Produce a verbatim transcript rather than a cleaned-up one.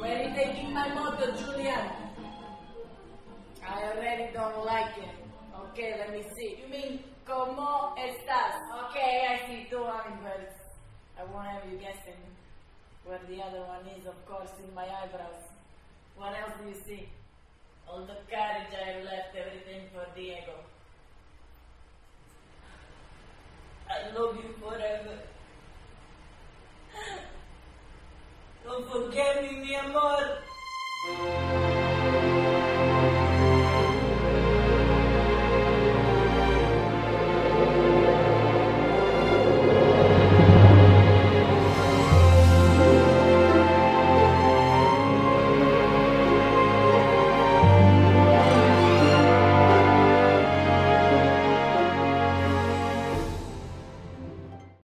Where are you taking my motor, Julian? I already don't like it. Okay, let me see. You mean, ¿cómo estás? Okay, I see two hummingbirds. I won't have you guessing where the other one is, of course, in my eyebrows. What else do you see? All the courage I have left, everything for Diego. I love you forever. Don't forget me, mi amor.